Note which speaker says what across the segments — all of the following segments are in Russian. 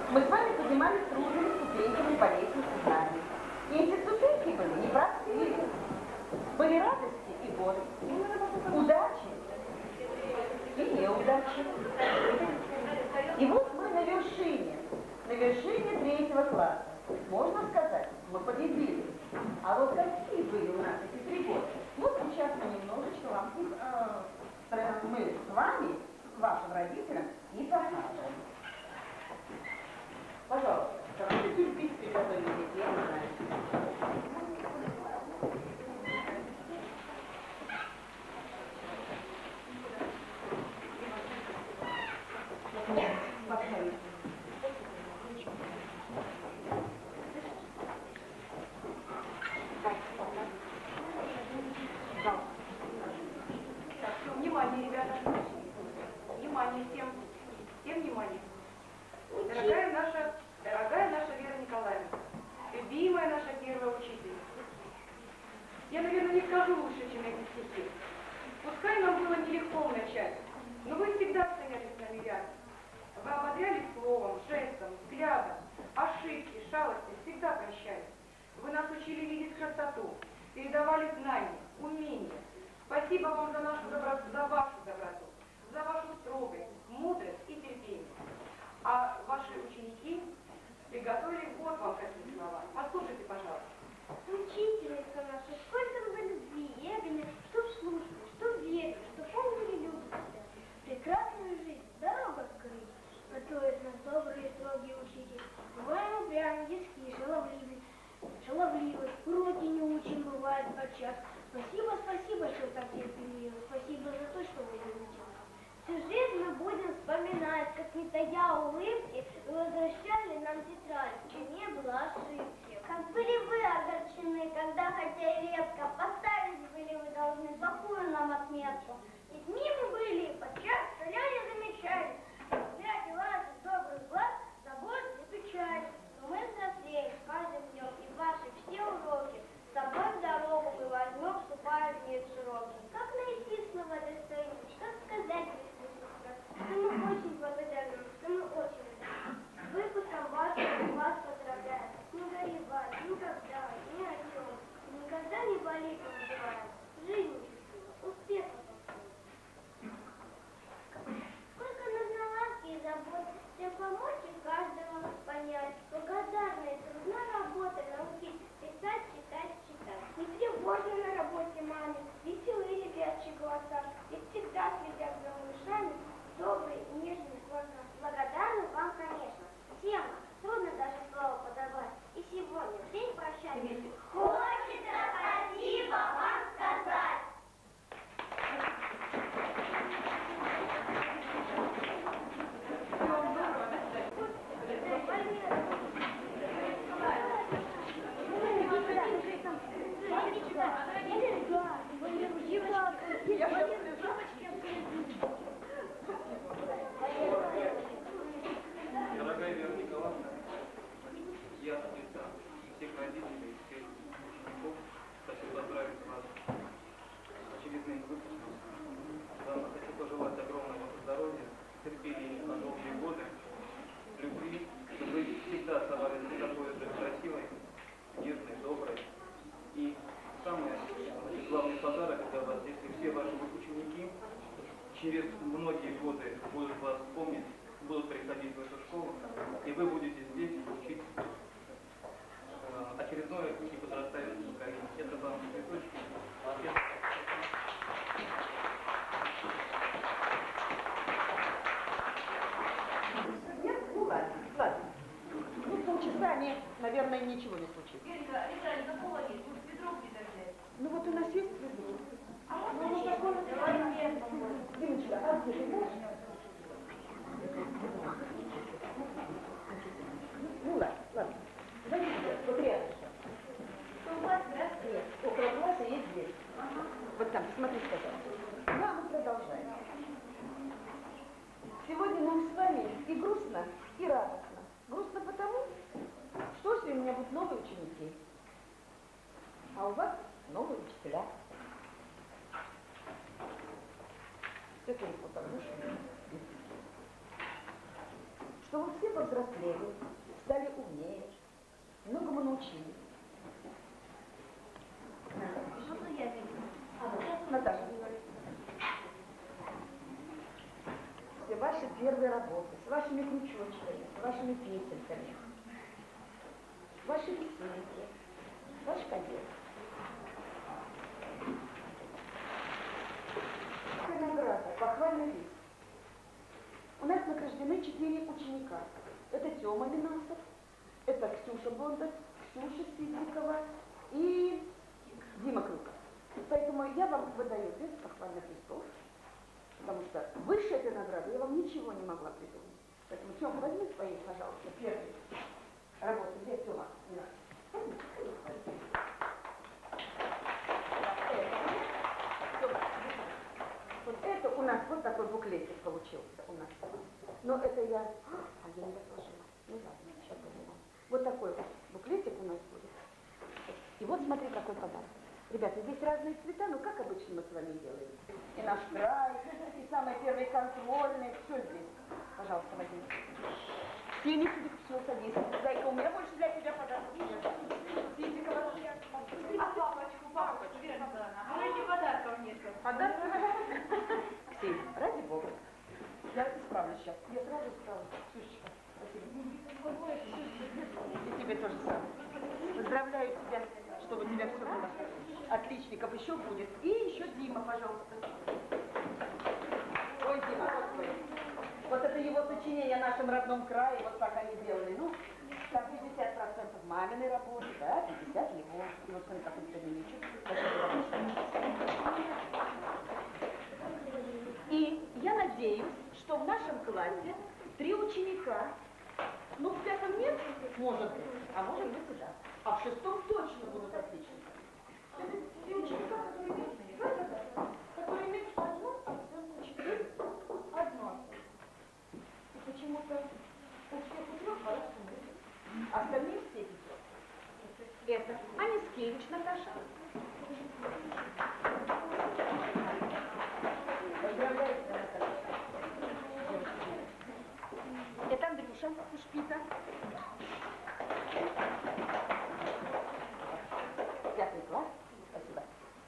Speaker 1: Мы с вами поднимались трудными ступеньками по лестнице знаний. И эти ступеньки были непростые. Были радости и горести, удачи и неудачи. И вот мы на вершине 3-го класса. Можно сказать, мы победили. А вот какие были у нас эти 3 года? Вот сейчас мы немножечко вам мы с вами, с вашим родителем, и покажем. Пожалуйста, какой сюрприз приготовили детей, я не знаю.
Speaker 2: Внимание, ребята. Внимание всем. Всем внимание. Дорогая наша Вера Николаевна, любимая наша первая учительница. Я, наверное, не скажу лучше, чем эти стихи. Пускай нам было нелегко вначале, но вы всегда стояли с нами рядом. Вы ободряли словом, жестом, взглядом, ошибки, шалости всегда прощали. Вы нас учили видеть красоту, передавали знания, умения. Спасибо вам за нашу доброту, за вашу доброту, за вашу строгость, мудрость и терпение. А ваши ученики приготовили вот вам какие слова. Послушайте, пожалуйста.
Speaker 3: Учительница наша, сколько вы любви, ебели, что слушали, что верили, что помнили люди себя. Прекрасную жизнь, дорога открыть. Готовит нас добрый и строгий учитель. Бываем упрямы, детские, шаловливы, уроки не учим, бывает подчас. Спасибо, спасибо, что так терпеливы. Спасибо за то, что вы любите нас. Всю жизнь мы будем вспоминать, как не тая улыбки, вы возвращали нам тетрадь, и не было ошибки. Как были вы огорчены, когда, хотя и редко, поставить были вы должны плохую нам отметку. Детьми мы были, подчас царя не замечали. Взгляд и вас из добрых глаз, забот и печаль. Но мы взрослеем с каждым днем, и ваши все уроки с собой в дорогу мы возьмем, вступая в мир широкий. Как найти слова достойные, как сказать, что мы очень благодарны, что мы очень рады. Выпуском вашим вас поздравляем. Не горевать, никогда, ни о чем. Никогда не болеть не называем. Жизнь счастливо, успехов вам. Сколько нужно ласки и забот, всем помочь и каждого понять. Благодарна и трудна работа, научить писать, читать, читать. Не тревожно на работе маме, веселые ребячьи глаза, ведь всегда следят за малышами добрые и нежные глаза. Благодарны вам, конечно, всем вам. Трудно даже слово подобрать. И сегодня, в день прощания, хочется спасибо вам сказать.
Speaker 4: Дорогая Вера Николаевна, я от лица всех родителей и всех учеников хочу поздравить вас с очередным выпуском. Вам хочу пожелать огромного здоровья, терпения на долгие годы, любви, чтобы вы всегда оставались такой же красивой, нежной, доброй. И самый главный подарок для вас, если все ваши ученики через многие годы будут вас помнить, будут приходить в эту школу, и вы будете здесь учить очередное и подрастающее поколение. Это вам цветочки.
Speaker 1: Нет? Ну ладно, ладно. Ну, полчаса, наверное, ничего не случится.
Speaker 2: Виталий, на пола есть, может, ведро где-то взять?
Speaker 1: Ну вот у нас есть ведро.
Speaker 2: А можно честно? Давай честно.
Speaker 1: Димочка, а где ты можешь? Ну ладно, ладно. Давайте, вот рядом.
Speaker 2: Что у вас, да?
Speaker 1: Нет, около класса есть здесь. Ага. Вот там, смотри, пожалуйста. Ну, а мы продолжаем. Сегодня нам с вами и грустно, и радостно. Грустно потому, что если у меня будут новые ученики, а у вас новые учителя. Секундку, потому что что вы все повзрослели, стали умнее, многому научились.
Speaker 3: Что я вижу?
Speaker 1: Наташа. Все ваши первые работы, с вашими крючочками, с вашими песенками, ваши рисунки, ваш конец. Награда, похвальный лист. У нас награждены 4 ученика. Это Тёма Минасов, это Ксюша Бондарь, Ксюша Сидникова и Дима Крюков. Поэтому я вам выдаю без похвальных листов, потому что выше этой награды я вам ничего не могла придумать. Поэтому, Тёма, возьми свои, пожалуйста, первые работы. Где Тёма? Вот это у нас вот такой буклетик получился у нас. Но это я... А я не разложила. Ну ладно, сейчас подумаем. Вот такой вот буклетик у нас будет. И вот смотри, какой подарок. Ребята, здесь разные цвета, но как обычно мы с вами делаем. И наш край, и самый первый контрольный, все здесь. Пожалуйста, возьми. Синий, все, садись. Зайка, у меня больше для тебя подарок. Сидникова.
Speaker 2: А папочку, Вера Николаевна, а ради подарков нет.
Speaker 1: Подарок? Ксения, ради бога. Я исправлю сейчас. Я сразу исправлю. Ксюшечка, спасибо. И тебе тоже самое. Поздравляю тебя, чтобы у тебя все было. Отличников еще будет. И еще Дима, пожалуйста. Ой, Дима, вот твой. Вот это его сочинение о нашем родном крае. Вот так они делали. Ну, там 50% маминой работы, да, 50 его. И вот смотри, какой старинничек. И я надеюсь, что в нашем классе 3 ученика, ну в 5-м нет, может быть, а может быть и да, а в 6-м точно будут отличники. Это 3 ученика, которые имеют одно оценку, одно. И почему-то у всех у 3 по-разному. Остальные все 5. Это Анискевич Наташа. Поздравляю тебя, Наташа. Это Андрюша Ушпита. 5 класс. Спасибо.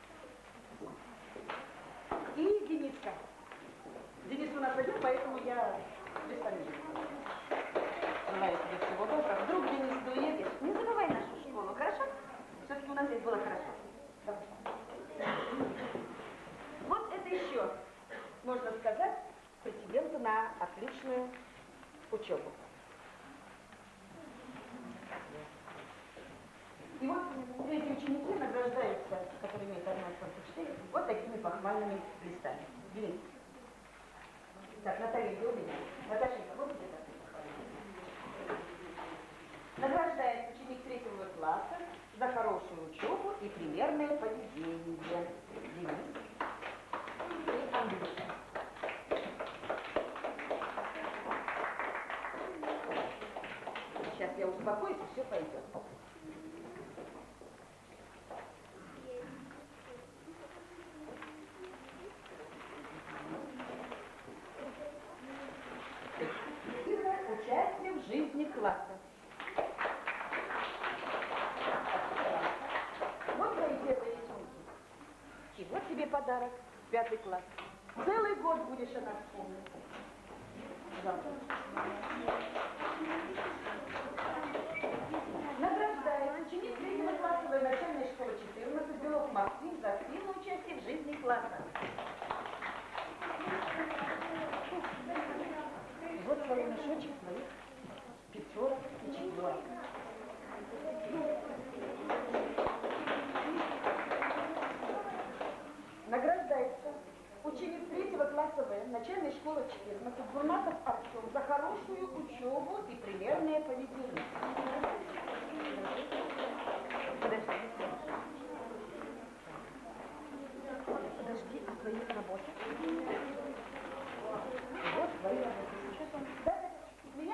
Speaker 1: И Дениска. Денис у нас один, поэтому я без фамилии. Желаю тебе всего доброго. Вдруг, Денис, ты уедешь, не забывай нашу школу, хорошо? Все-таки у нас здесь было хорошо. Давай. Вот это еще, можно сказать, претенденты на отличную учебу. И вот эти ученики награждаются, которые имеют 1,4, вот такими похвальными листами. Делись. Так, Наталья, где у меня? Наташенька, вот где такие похвальные. Награждается ученик 3-го класса за хорошую учебу и примерное поведение. Денис и Андрюша. Сейчас я успокоюсь, и все пойдет. Участие в жизни класса. Вот твои первые рисунки. И вот тебе подарок, 5 класс. Целый год будешь о нас помнить. Награждается ученик 3-го классовой начальной школы 14 Белов Максим за активное участие в жизни класса. Вот свой мешочек своих 5 и 4. Награждается ученик 3-го класса В начальной школы 14 Бурматов Артем за хорошую учебу и примерное поведение. Подожди. Подожди, а твои работы? Вот твои работы. Да? Меня?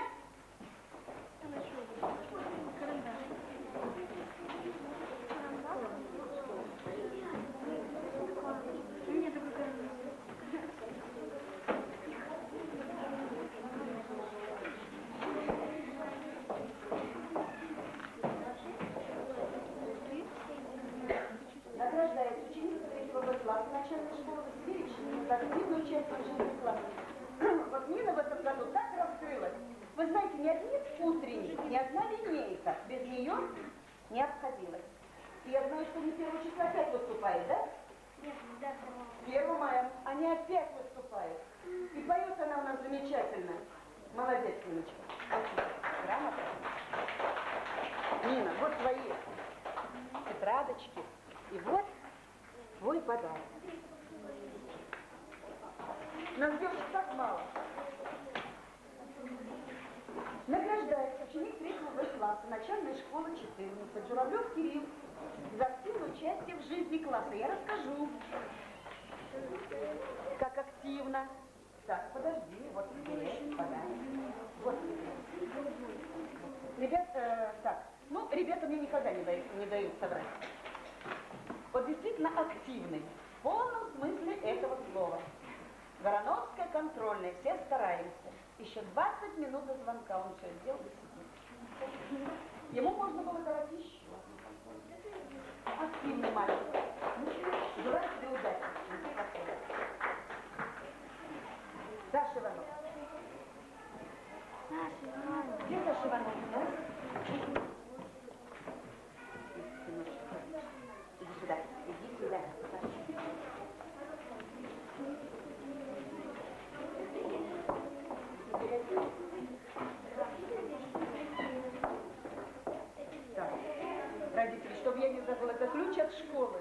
Speaker 1: начальной школы Василевич за активную часть в жизни класса. Вот Нина в этом году так раскрылась. Вы знаете, ни один утренник, ни одна линейка без нее не обходилась. И я знаю, что не 1 числа опять выступает, да?
Speaker 3: Нет, да,
Speaker 1: 1 мая. Они опять выступают. И поет она у нас замечательно. Молодец, Ниночка. Очень грамотно. Нина, вот твои тетрадочки. И вот твой подарок. Нас девочек так мало. Награждается ученик 3 класса начальной школы 14. Журавлев Кирилл за активное участие в жизни класса. Я расскажу, как активно. Так, подожди, вот тебе подарок. Вот тебе. Ребят, так, ну, ребята мне никогда не дают соврать. Вот действительно активный, в полном смысле этого слова. Горановская контрольная, все стараемся. Еще 20 минут до звонка он все сделал и сидит. Ему можно было давать еще. Активный мальчик. Желаю тебе удачи. Саша Иванов. Где Саша Иванов? Иди сюда, иди сюда. Так, родители, чтобы я не забыла, это ключ от школы.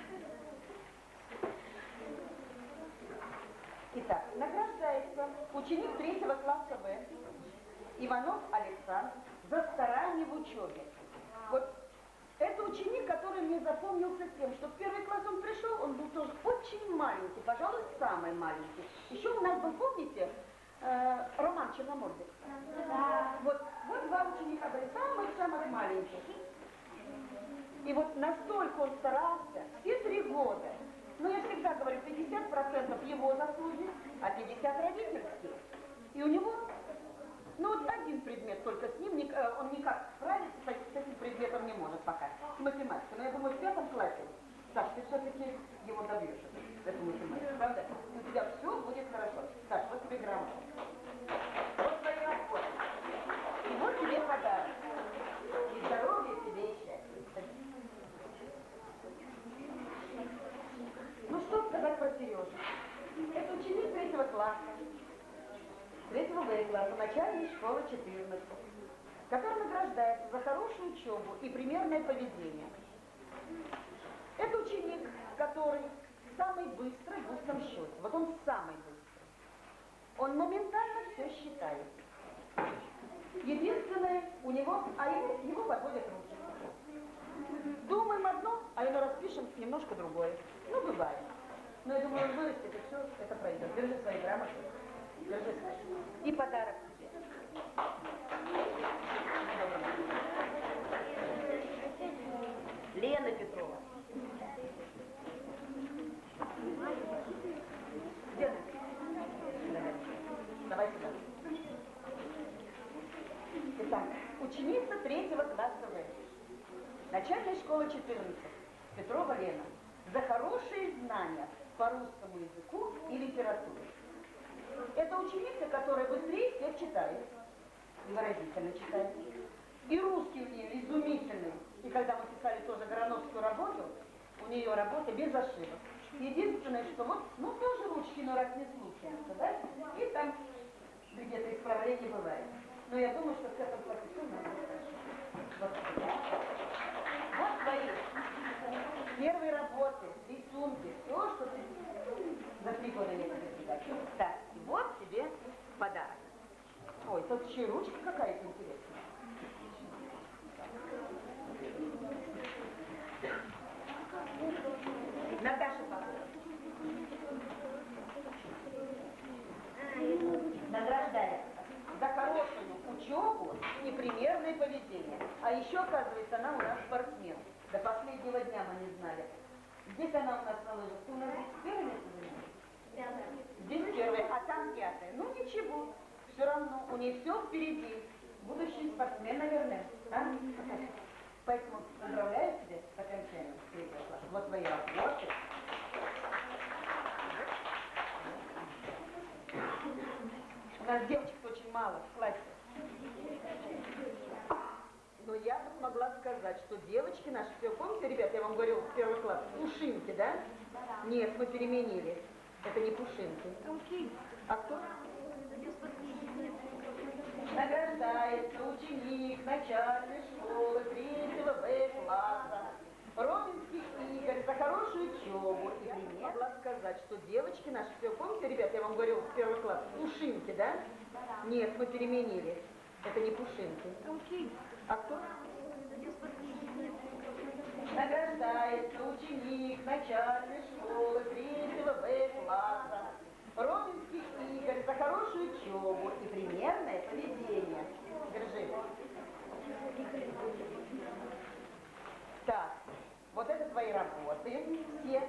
Speaker 1: Итак, награждается ученик 3 класса В. Иванов Александр за старание в учебе. Вот это ученик, который мне запомнился тем, что в 1 класс он пришел, он был тоже очень маленький, пожалуй, самый маленький. Еще у нас был, помните, Роман Черномордый? Да. Вот 2 ученика были самых-самых маленьких. И вот настолько он старался, все 3 года. Но я всегда говорю, 50% его заслуги, а 50% родительские. И у него, ну вот 1 предмет только с ним, он никак справиться с этим предметом не может пока, с математикой. Но я думаю, в 5 классе, Саш, ты все-таки его добьешь, эту математику, правда? У тебя все будет хорошо. Саш, вот тебе грамота. Вот твои работы. И вот тебе подарок. И здоровья тебе и счастья. Ну что сказать про Сережу? Это ученик 3 класса, 3 класса, начальной школы 14, который награждается за хорошую учебу и примерное поведение. Это ученик, который самый быстрый в устном счете. Вот он самый быстрый. Он моментально все считает. Единственное, у него, его подводят руки. Думаем одно, а ему распишем немножко другое. Ну, бывает. Но я думаю, он вырастет, и все это пройдет. Держи свои грамоты. Держи свои. И подарок тебе. Лена Петрова. Где ты? Давай сюда. Итак, ученица 3 класса В. Начальной школы 14. Петрова Лена. За хорошие знания по русскому языку и литературе. Это ученица, которая быстрее всех читает. И выразительно читает. И русский у нее изумительный. И когда мы писали тоже Горановскую работу, у нее работа без ошибок. Единственное, что вот, ну тоже ручки, но раз не слушаются, да? И там где-то исправление бывает. Но я думаю, что с этим процессом надо хорошо. Вот твои первые работы, рисунки, все, что ты за 3 года не прочитать. Так, и вот тебе подарок. Ой, тут еще и ручка какая-то интересная. Наташа Павловна. Награждается за хорошую учебу и примерное поведение. А еще, оказывается, она у нас спортсмен. До последнего дня мы не знали. Здесь она у нас на лыжах. Ты у нас здесь первое место занимаешь? Здесь первое, а там 5-е. Ну ничего, все равно у нее все впереди. Будущий спортсмен, наверное. А? Поэтому поздравляю тебя с окончанием 3 класса. Вот твои работы. нас девочек очень мало в классе. Но я бы смогла сказать, что девочки наши, все, помните, ребят, я вам говорила в первый класс, пушинки, да? Нет, мы переменили. Это не пушинки. А кто? Награждается ученик начальной школы 3-го В класса Робинских Игорь за хорошую учебу. И пример могла сказать, что девочки наши, все, помните, ребят, я вам говорила в первый класс, пушинки, да? Нет, мы переменили. Это не пушинки. А кто? Награждается ученик начальной школы 3-го В класса Робинских Игорь за хорошую учебу и примерное поведение. Держи. Так, вот это твои работы, все.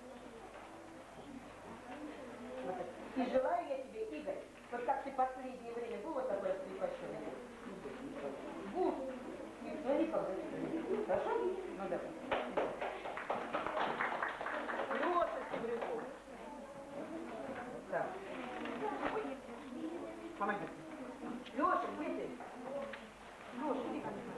Speaker 1: Вот это. И желаю я тебе, Игорь, вот как ты последнее время был вот такой раскрепощенный. Будь. Никто не получится. Хорошо? Ну давай. Лёша Сибиряков. Так. Помоги. Лёша, где ты? Лёша, иди ко мне.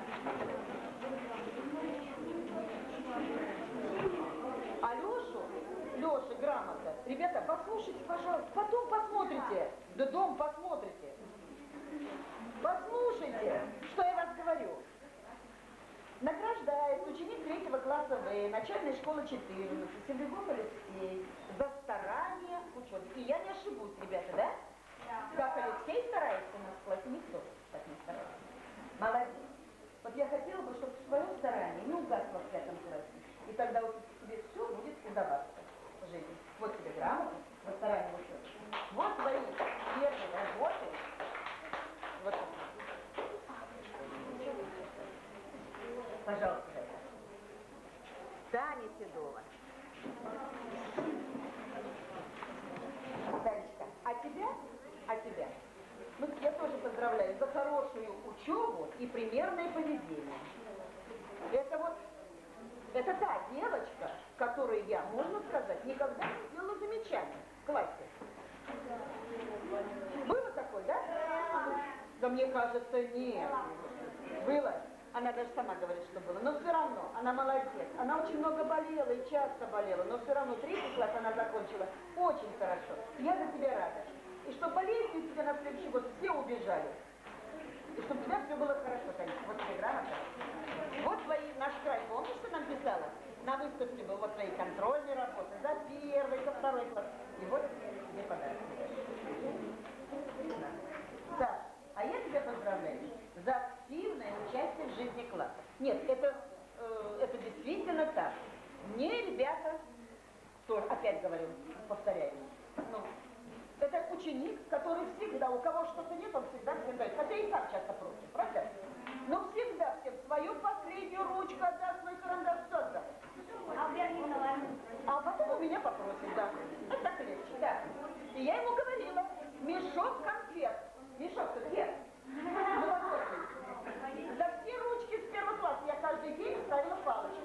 Speaker 1: А Лёша, грамота. Ребята, послушайте, пожалуйста. Потом посмотрите. Да дом посмотрите. Послушайте, что я вас говорю. Награждается ученик 3-го класса В, начальной школы 14, Сибиряков Алексей, за старание в учебе. И я не ошибусь, ребята, да? Как Алексей старается у нас в классе, никто так не старается. Молодец. Вот я хотела бы, чтобы свое старание не угасло в 5 классе. И тогда вот тебе все будет удаваться в жизни. Вот тебе грамота за старание в учебе. Вот твои первые работы. Вот так. Пожалуйста, Таня Седова. Танечка, а тебя, ну, я тоже поздравляю за хорошую учебу и примерное поведение. Это та девочка, которой я, можно сказать, никогда не сделала замечания в классе. Было такое, да? Да мне кажется, нет. Было. Она даже сама говорит, что было. Но все равно, она молодец. Она очень много болела и часто болела. Но все равно 3-й класс она закончила очень хорошо. Я за тебя рада. И чтобы болезни у тебя на следующий год все убежали. И чтобы у тебя все было хорошо, конечно. Вот тебе грамота. Вот твои, наш край, помнишь, что нам писала? На выставке был вот твои контрольные работы. За 1-й, за 2-й класс. И вот тебе подарок. Саш, а я тебя поздравляю за активное участие в жизни класса. Нет, это действительно так. Мне ребята, тоже, опять говорю, повторяю, ну, это ученик, который всегда, у кого что-то нет, он всегда всем дает. Хотя и сам часто просит, правда? Но всегда всем свою последнюю ручку отдаст, свой карандаш все отдаст. А потом у меня попросит, да. Это так легче, да. И я ему говорила, мешок конфет. Мешок конфет. За все ручки с 1-го класса я каждый день ставила палочки.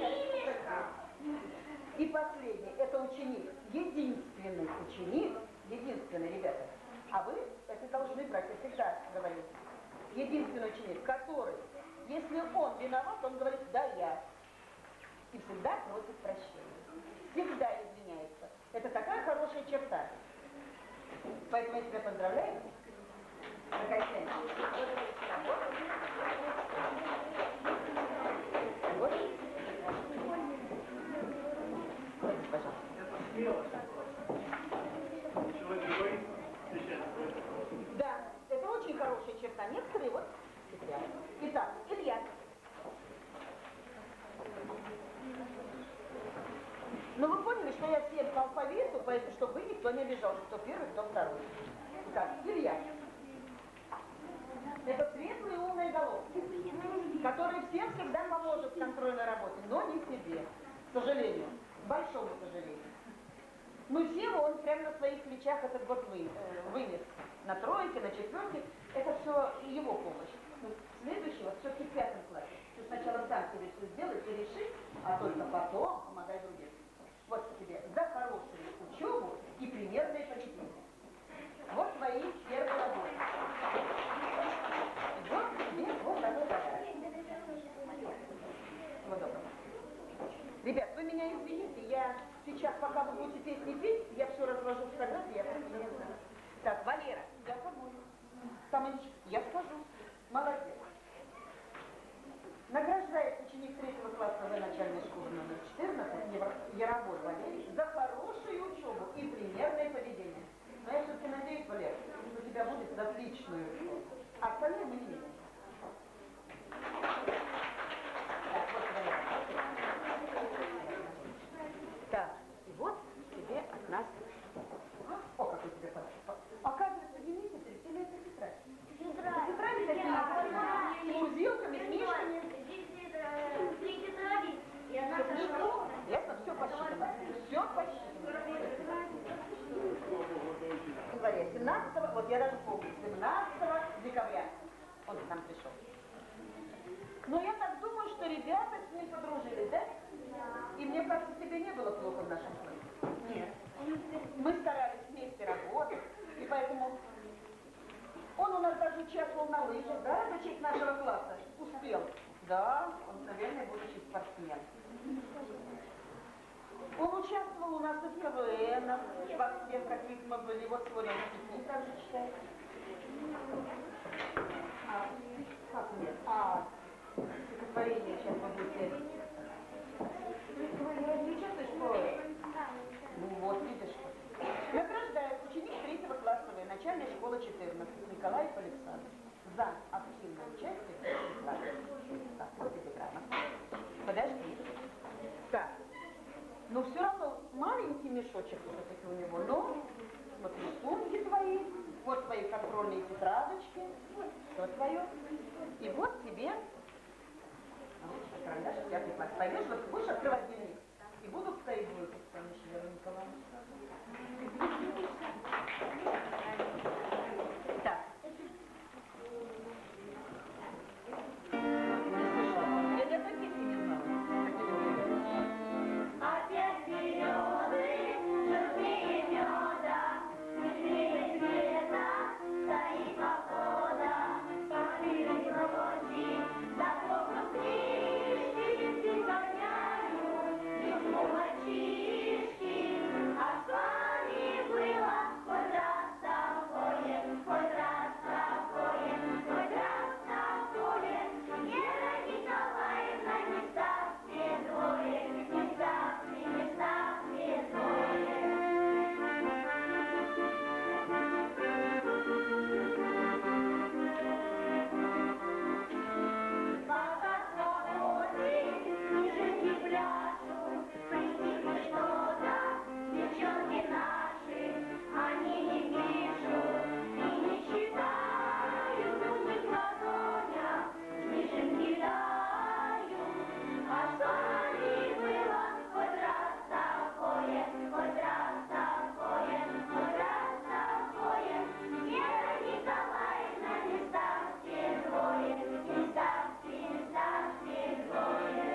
Speaker 1: И последний, это ученик, единственный ученик, единственный, ребята. А вы это должны брать, я всегда говорю. Единственный ученик, который, если он виноват, он говорит, да, я. И всегда просит прощения. Всегда извиняется. Это такая хорошая черта. Поэтому я тебя поздравляю. Вот. Да, это очень хорошая черта. Некоторые вот. Итак, Илья. Ну вы поняли, что я всем по алфавиту, поэтому чтобы вы никто не обижался, кто первый, кто второй. Итак, Илья. Это светлые умные головки, которые всем всегда поможет в контрольной работе, но не себе, к сожалению, к большому сожалению. Ну, Сева, он прямо на своих плечах этот год вынес. На 3-ке, на 4-ке. Это все его помощь. Ну, следующий, вот все-таки в 5 классе. Ты сначала сам себе все сделай и реши, а только потом помогай другим. Вот тебе за хорошую учебу и примерное поведение. Вот твои все Самойлович, я скажу. Молодец. Награждает ученик 3 класса начальной школы номер 14 Яровой Валерий за хорошую учебу и примерное поведение. Но я все-таки надеюсь, Валер, что у тебя будет за отличную учебу. А остальное мы не видим. Так, вот, Валер. Так, и вот тебе от нас. О, какой тебе подарок. Оказывается, не месяц, или это тетрадь? Тетради такие, с мурзилками, с мишками. Ясно, все посчитано. Все посчитано. Говоря, 17, вот я даже помню, 17 декабря он к нам пришел. Но я так думаю, что ребята с ним подружились, да? И мне кажется, тебе не было плохо в нашем классе. Нет. Мы старались вместе работать, и поэтому он у нас даже участвовал на лыжах, да, это человек нашего класса успел. Да, он, наверное, будущий спортсмен. Он участвовал у нас и в КВН, во всех каких мы были. Вот сегодня он стихи также читает. Как нет? Стихотворение сейчас вы будете. Вы не участвуешь в КВН? Ну вот, видишь. Награждает ученик 3 класса начальной школы 14 Николаев Александр за активное участие в этом. Так, вот тебе грамота. Подожди. Так. Но все равно маленький мешочек все-таки у него. Но смотри, сумки твои, вот твои контрольные тетрадочки, все твое. И вот тебе ручка, карандаш, 5 класс. Пойдешь, вот будешь открывать дневник. И буду ставить двойку с помощью Веры Николаевны. Так. Я таких не знала.
Speaker 3: Опять березы, желтее меда, светлее света, стоит похода, покрыли грозди, за окном книжки, все гоняют, весну мальчишки, а с вами было хоть раз такое, хоть раз такое, хоть раз такое, Вера Николаевна, не ставьте двое, не ставьте, не ставьте двое. Пока свободы, снежинки пляшут, притихло что-то, девчонки наши, они не пишут и не читают, в умных ладонях снежинки тают, а с вами было хоть раз такое, хоть раз такое, хоть раз такое, Вера Николаевна, не ставьте двое, не ставьте, не ставьте двое.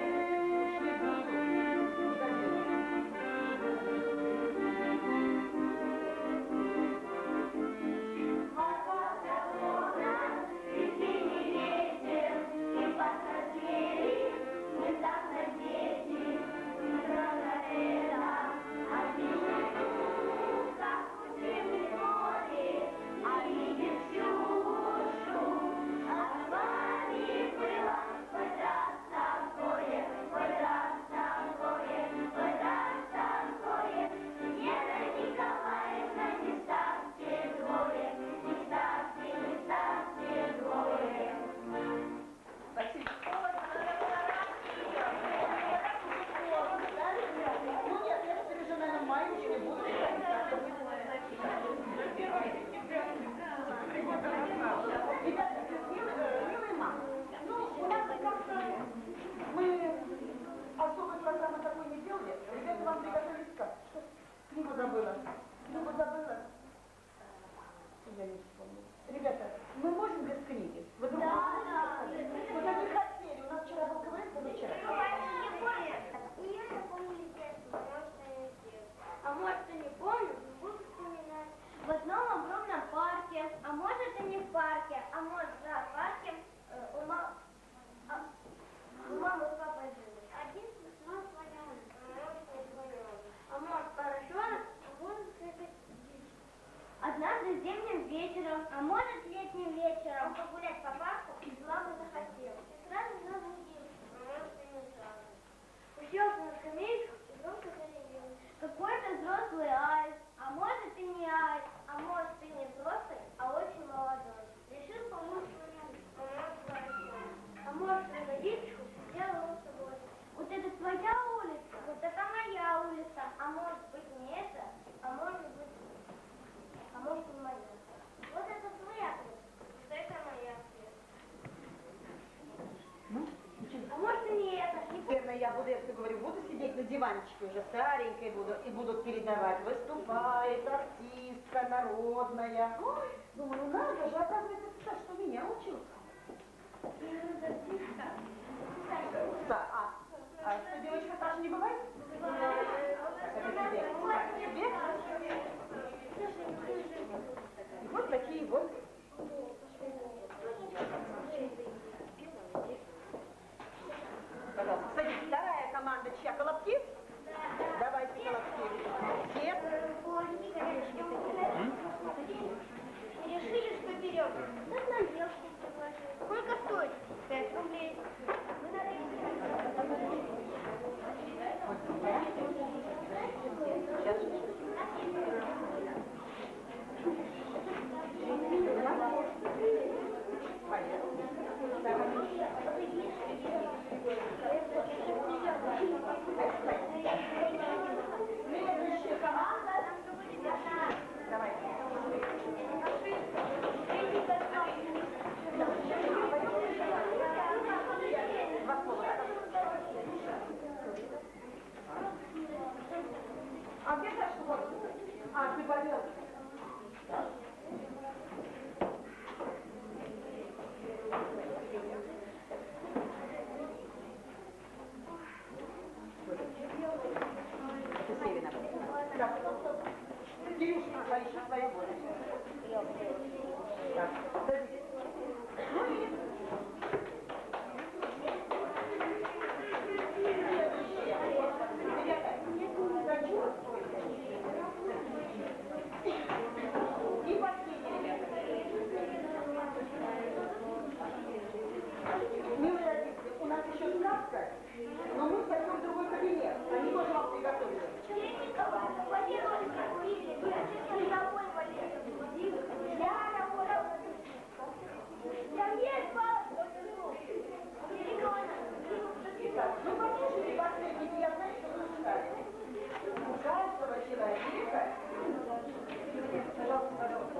Speaker 3: Ворвался ворон, весенний ветер, и посмотрели, внезапно дети, странно это, отличный звук, как в зимнем море, а видит Ксюшу, а с вами было хоть раз такое, хоть раз такое, хоть раз такое, Вера Николаевна, не ставьте двое, не ставьте, не ставьте двое.
Speaker 1: Спасибо. Ну нет, я теперь уже, наверное, в мае уже не буду. Ребята, милые мамы, ну, у нас как-то мы особой программы такой не делали. Ребята вам приготовили сказку. Что? Книгу забыла. Книгу забыла. Я не вспомнила. Ребята, мы можем без книги? Вы друг друга можете сказать? Вот они хотели. У нас вчера был КВН, позавчера.
Speaker 3: А может, и не помню, но буду вспоминать. В одном огромном парке, а может и не в парке, а может за парком у мамы с папой жили. Один смешной слоненок, а может поросенок, а может это птичка. Однажды в зимнем вечером, а может летним вечером. Погулять по парку и слабо захотел. Сразу заблудился, а может и не сразу. Уселся на скамейку и громко заревел. Какой-то взрослый аист, а может и не аист, а может и не взрослый, а очень молодой. Решил помочь своему, а может и водичку сделал с собой. Вот это твоя улица, вот это моя улица, а может быть не это, а может и моя. Вот это твоя улица, вот это моя улица. А может и не это.
Speaker 1: Наверное, я буду, я все говорю, буду сидеть на диванчике уже старенькой буду, и будут передавать. Выступает артистка народная. Ой, думаю, надо же, оказывается, это та, что меня учился. А что, девочка, Саша не бывает? Это тебе? И вот такие вот. Пожалуйста, кстати, вторая команда чья? Колобки? Давайте колобки. Все?
Speaker 3: Решили, что берем. Сколько стоит? 5 рублей.
Speaker 1: Следующая команда. Давай. А где Саша ходит? А, ты болел. Это Севина. Так. Кирюша, поищи свою воду. Так, садись. Ну и... И последний, ребята. Милые родители, у нас еще сказка, но мы пойдем в другой кабинет. Они тоже вам приготовили. Ну, послушайте, последний, я знаю, что вы читали. У каждого человека... Пожалуйста, пожалуйста.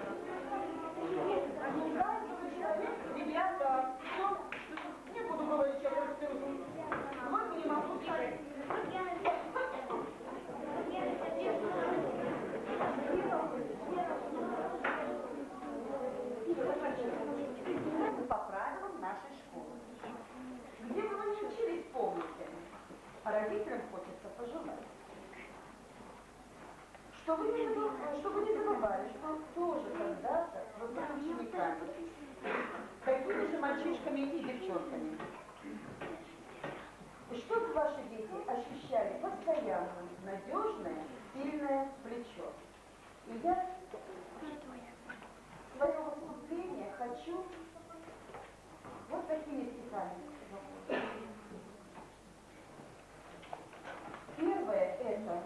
Speaker 1: У каждого человека, ребята, все, не буду говорить, что я расскажу. Вот не могу сказать. По правилам нашей школы. Где бы вы ни учились, помните, а родителям хочется пожелать, чтобы не забывали, что тоже когда-то вы были учениками, такими же мальчишками и девчонками. И чтобы ваши дети ощущали постоянное, надежное, сильное плечо. И я свое выступление хочу вот такими стихами. Первое это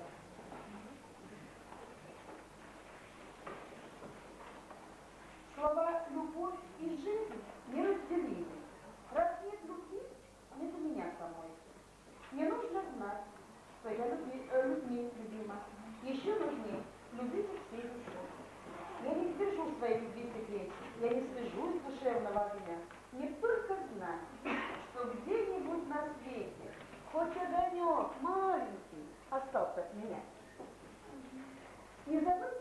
Speaker 1: слова «любовь» и «жизнь» неразделимы. Раз нет любви, нет у меня самой. Мне нужно знать, что я людьми любима. Еще нужнее любить всей душой. Я не держу своей любви в секрете, я не стыжусь душевного огня. Мне только знать, что где-нибудь на свете хоть огонек маленький остался от меня. Не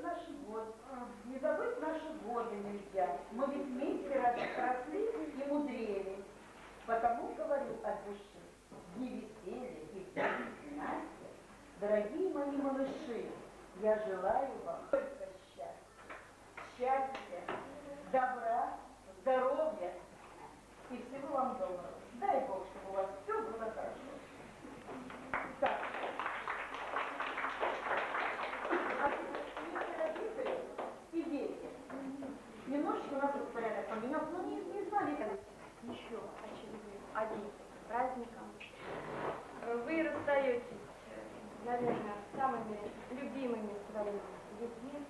Speaker 1: забыть наши годы нельзя. Мы ведь вместе росли и мудрели. Потому говорю от души, дни веселья и дни ненастья, дорогие мои малыши, я желаю вам только счастья, добра, здоровья и всего вам доброго. Дай Бог, чтобы у вас все было хорошо. Так. А родители и дети.
Speaker 5: говорим, детьми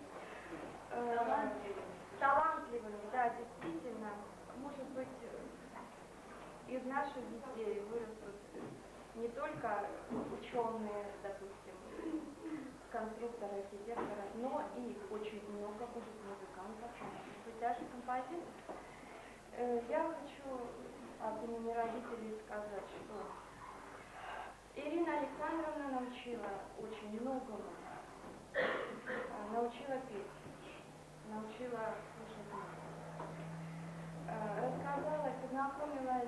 Speaker 5: талантливыми, да, действительно, может быть, из наших детей вырастут не только ученые, допустим, конструкторы, архитекторы, но и очень много будет музыкантов, может быть, даже композиторов. Я хочу от имени родителей сказать, что Ирина Александровна научила очень многому. Научила петь, научила слушать музыку. Рассказала, познакомила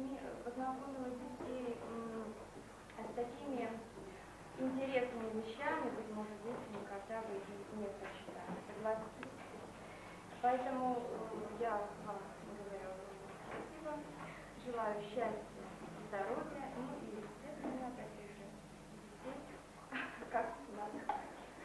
Speaker 5: детей с такими интересными вещами, быть может, дети никогда бы их не прочитали. Согласитесь? Поэтому я вам говорю спасибо, желаю счастья, здоровья, ну и, естественно, таких же детей, как надо.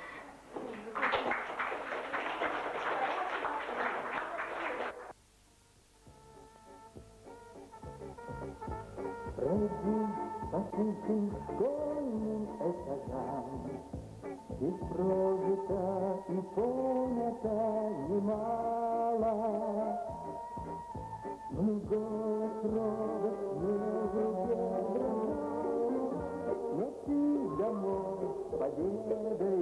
Speaker 6: Пройди по тихим школьным этажам, здесь прожито и понято немало. Мы голос робот не выдержим, неси домой победой